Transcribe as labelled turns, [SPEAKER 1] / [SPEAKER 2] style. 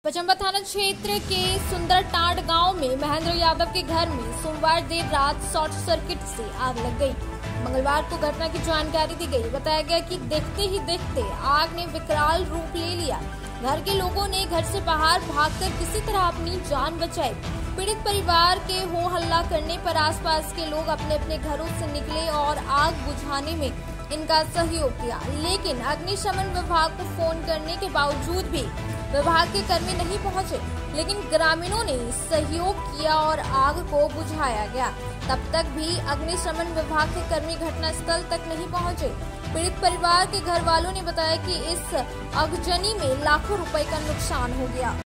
[SPEAKER 1] पचंबा थाना क्षेत्र के सुंदरटांड गांव में महेंद्र यादव के घर में सोमवार देर रात शॉर्ट सर्किट से आग लग गई। मंगलवार को घटना की जानकारी दी गई। बताया गया कि देखते ही देखते आग ने विकराल रूप ले लिया। घर के लोगों ने घर से बाहर भागकर किसी तरह अपनी जान बचाई। पीड़ित परिवार के हो हल्ला करने पर आसपास के लोग अपने अपने घरों से निकले और आग बुझाने में इनका सहयोग किया, लेकिन अग्निशमन विभाग को फोन करने के बावजूद भी विभाग के कर्मी नहीं पहुंचे। लेकिन ग्रामीणों ने सहयोग किया और आग को बुझाया गया। तब तक भी अग्निशमन विभाग के कर्मी घटनास्थल तक नहीं पहुंचे। पीड़ित परिवार के घर वालों ने बताया कि इस आगजनी में लाखों रुपए का नुकसान हो गया।